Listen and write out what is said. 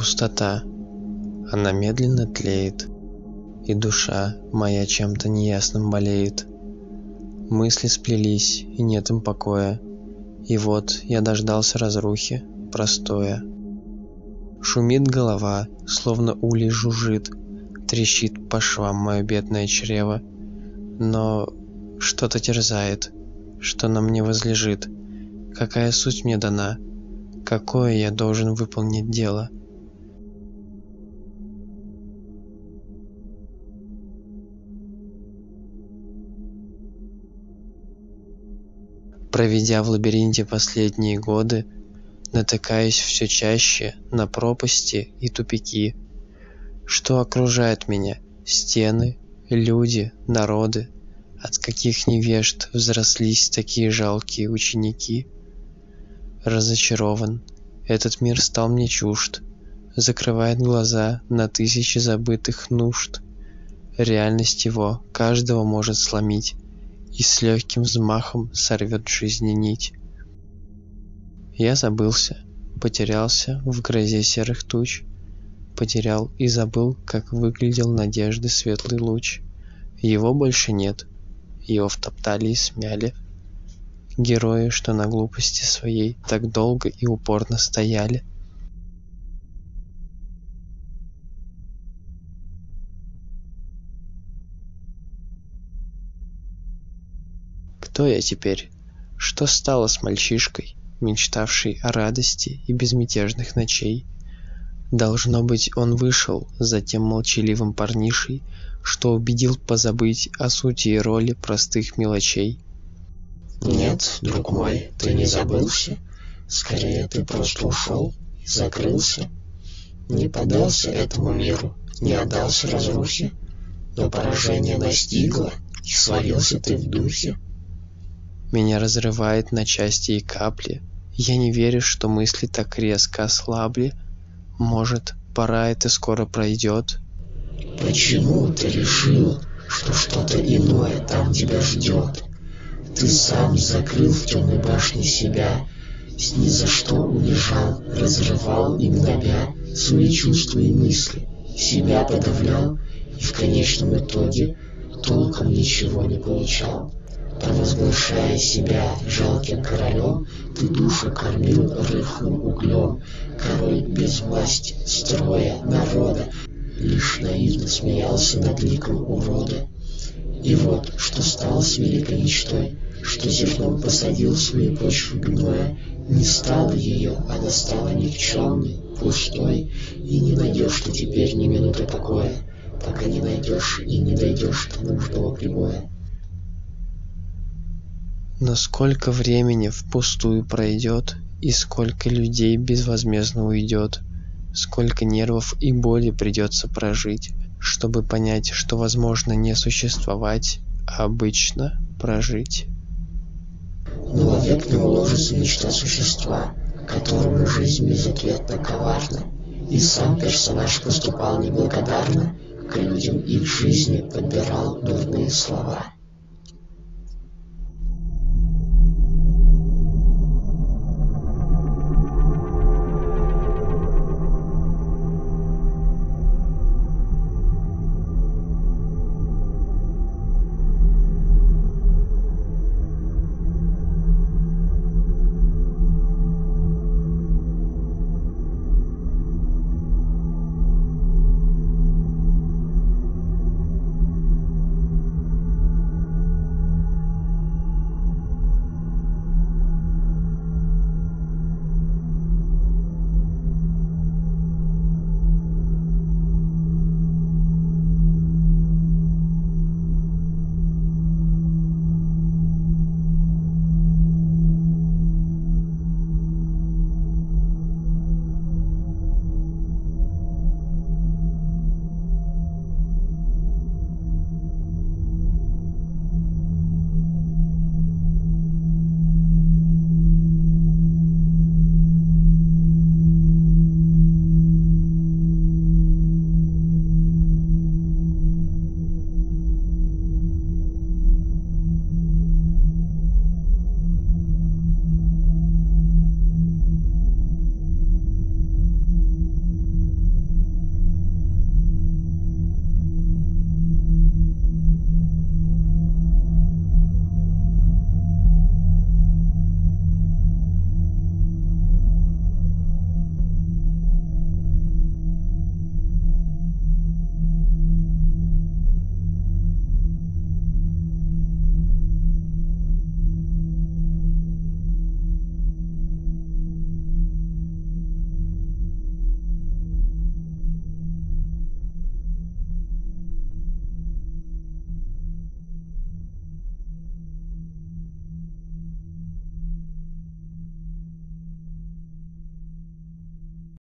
пустота, она медленно тлеет, и душа моя чем-то неясным болеет. Мысли сплелись, и нет им покоя, и вот я дождался разрухи, простоя. Шумит голова, словно улей жужжит, трещит по швам мое бедное чрево. Но что-то терзает, что на мне возлежит. Какая суть мне дана? Какое я должен выполнить дело? Проведя в лабиринте последние годы, натыкаюсь все чаще на пропасти и тупики. Что окружает меня? Стены, люди, народы. От каких невежд взрослись такие жалкие ученики? Разочарован. Этот мир стал мне чужд. Закрывает глаза на тысячи забытых нужд. Реальность его каждого может сломить и с легким взмахом сорвет жизни нить. Я забылся, потерялся в грозе серых туч, потерял и забыл, как выглядел надежды светлый луч. Его больше нет, его втоптали и смяли. Герои, что на глупости своей так долго и упорно стояли. Кто я теперь? Что стало с мальчишкой, мечтавший о радости и безмятежных ночей? Должно быть, он вышел за тем молчаливым парнишей, что убедил позабыть о сути и роли простых мелочей. Нет, друг мой, ты не забылся. Скорее, ты просто ушел и закрылся. Не поддался этому миру, не отдался разрухе, но поражение настигло, и свалился ты в духе. Меня разрывает на части и капли. Я не верю, что мысли так резко ослабли. Может, пора это скоро пройдет? Почему ты решил, что что-то иное там тебя ждет? Ты сам закрыл в темной башне себя, ни за что унижал, разрывал и гнобя свои чувства и мысли, себя подавлял и в конечном итоге толком ничего не получал. Провозглашая себя жалким королем, ты душу кормил рыхлым углем. Король без власти, строя, народа, лишь наивно смеялся над ликом урода. И вот, что стало с великой мечтой, что зерном посадил свои почвы гноя, не стало ее, она стала никчемной, пустой, и не найдешь ты теперь ни минуты покоя, пока не найдешь и не дойдешь до нужного прибоя. Но сколько времени впустую пройдет, и сколько людей безвозмездно уйдет, сколько нервов и боли придется прожить, чтобы понять, что возможно не существовать, а обычно прожить. Но вовек не уложится мечта существа, которому жизнь безответно коварна, и сам персонаж поступал неблагодарно, к людям и к жизни подбирал дурные слова.